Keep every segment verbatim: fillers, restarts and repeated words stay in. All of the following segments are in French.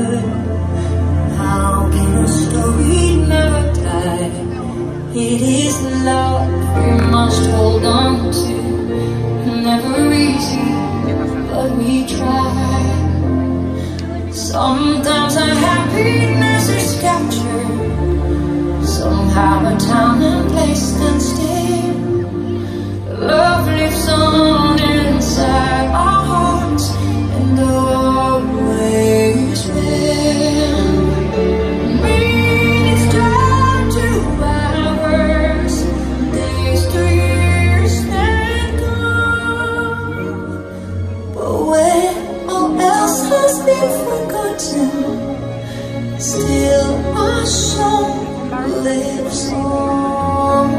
How can a story never die? It is love we must hold on to. Never easy, but we try. Sometimes our happiness is captured. Somehow a time and place stand still. Love lives on inside our hearts and always will. Minutes turn to hours, days to years and gone. But when all else has been forgotten, still our soul lives on.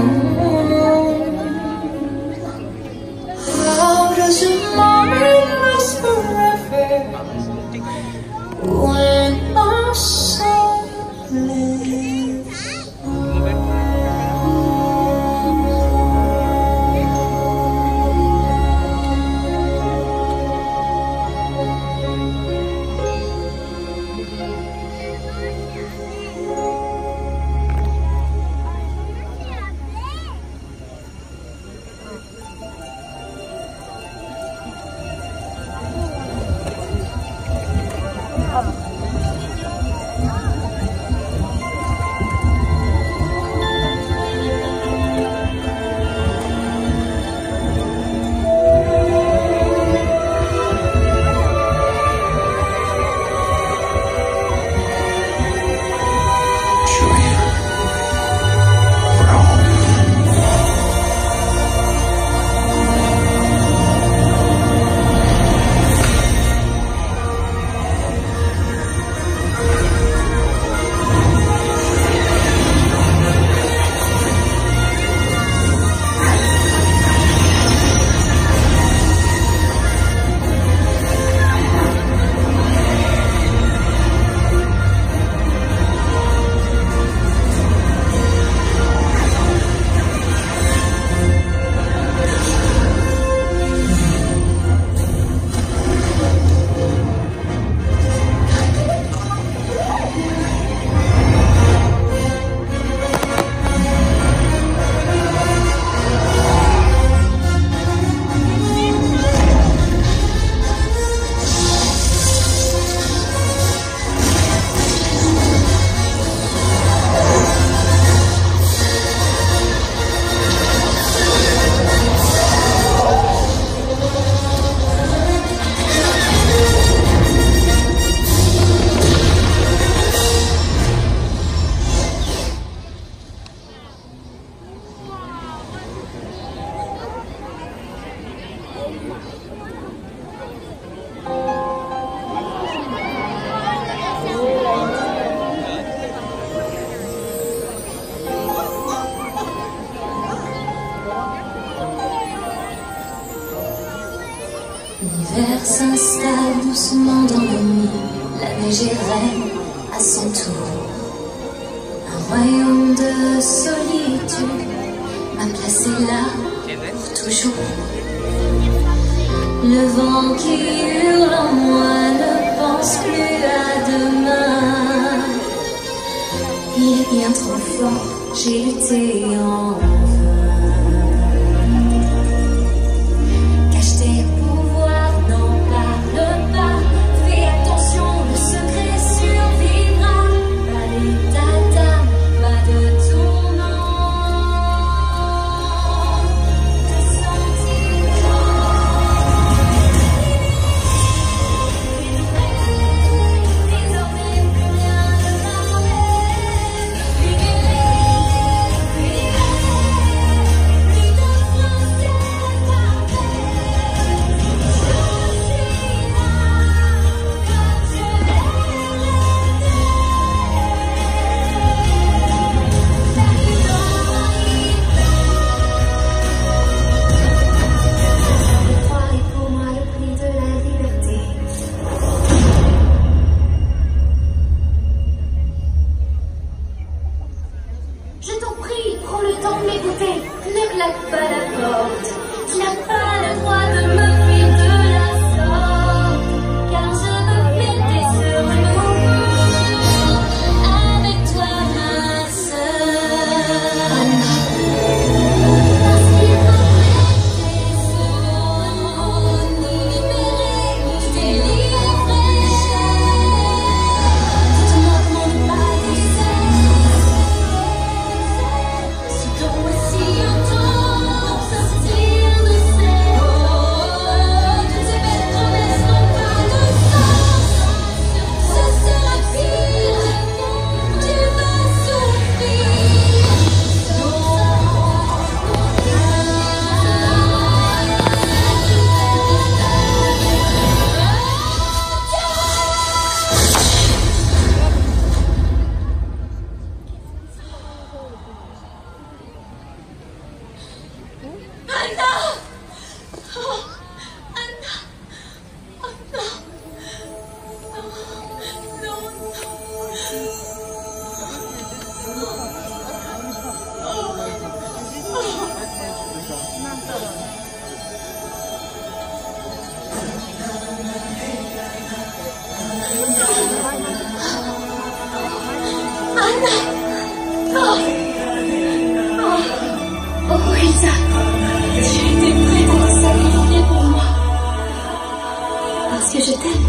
How does a moment last forever when our soul lives L'hiver s'installe doucement dans la nuit, la neige est reine à son tour. Un royaume de solitude, ma place est là pour toujours. Le vent qui hurle en moi ne pense plus à demain. Il est bien trop fort, j'ai lutté en vain. We'll be right back. Anna. Oh. Oh. Oh, Elsa. Tu étais prête à te sacrifier pour moi. Parce que je t'aime.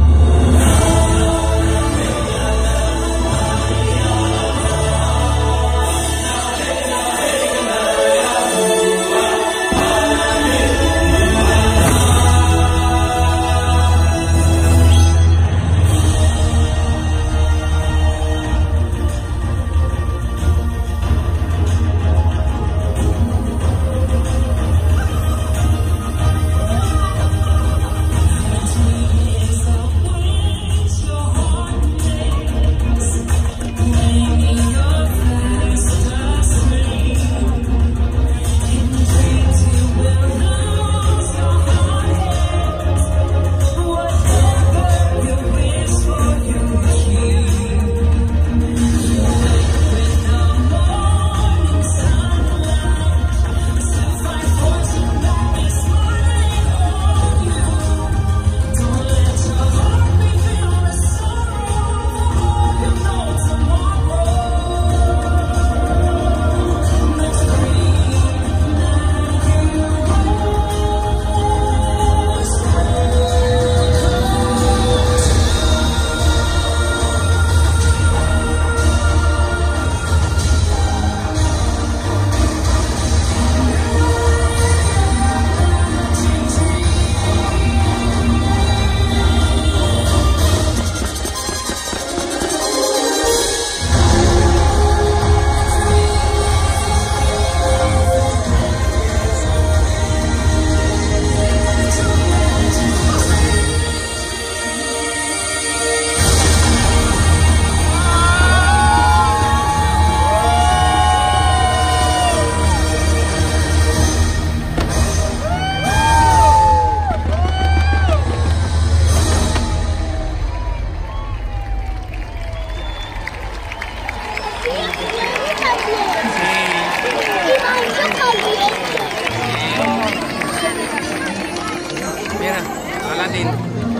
Mira, Aladdin.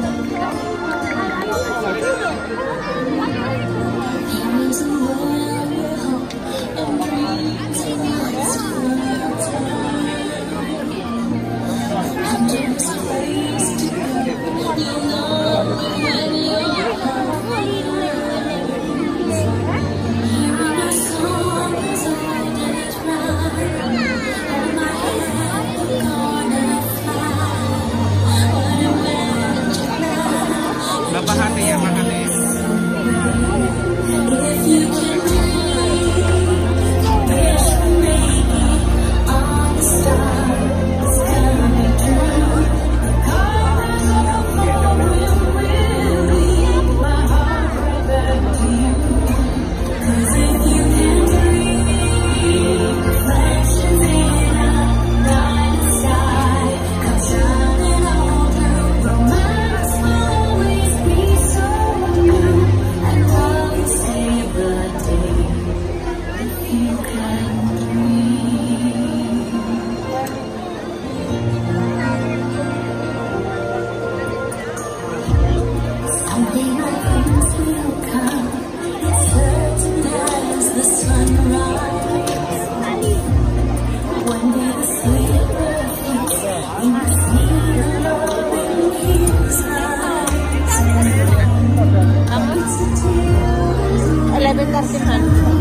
Bahati ya, bahati. eleven thirty-one.